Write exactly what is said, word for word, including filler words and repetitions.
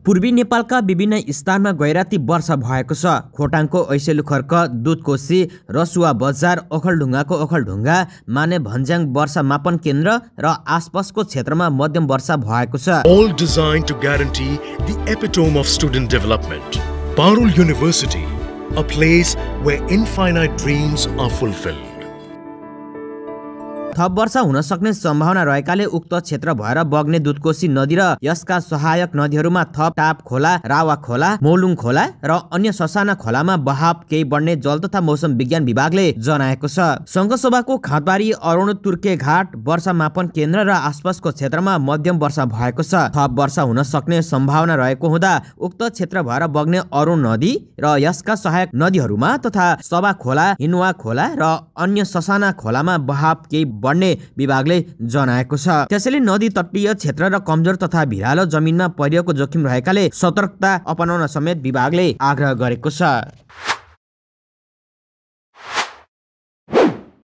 पूर्वी नेपालका विभिन्न स्थानमा गैराती वर्षा भएको छ। खोटाङको ऐसेलु खर्क, दुधकोशी, रसुवा बजार, ओखलढुङ्गाको ओखलढुङ्गा, माने भन्ज्याङ वर्षा मापन केन्द्र र आसपासको क्षेत्रमा मध्यम वर्षा भएको छ। All designed to guarantee the epitome of student development. Parul University, a place where infinite dreams are fulfilled. थप वर्षा हुन सक्ने सम्भावना रहेकाले उक्त क्षेत्र भएर बग्ने दुधकोशी नदी र यसका सहायक नदीहरूमा थप टाप खोला, रावा खोला, मोलुङ खोला र अन्य ससाना खोलामा बहाव केही बढ्ने जल तथा मौसम विज्ञान विभागले जनाएको छ। संघसभाको खाँदबारी, अरुण तुर्के घाट, वर्षा मापन केन्द्र र आसपासको क्षेत्रमा मध्यम वर्षा भएको छ। थप वर्षा हुन सक्ने सम्भावना रहेको हुँदा उक्त क्षेत्र भएर बग्ने अरुण नदी र यसका सहायक नदीहरूमा तथा सभा खोला, हिनुवा खोला र अन्य ससाना खोलामा बहाव केही बढ्ने विभागले जनाएको छ। त्यसैले नदी तटीय क्षेत्र र कमजोर तथा भिरालो जमिनमा पहिरोको जोखिम रहेकाले सतर्कता अपनाउन समेत विभागले आग्रह गरेको छ।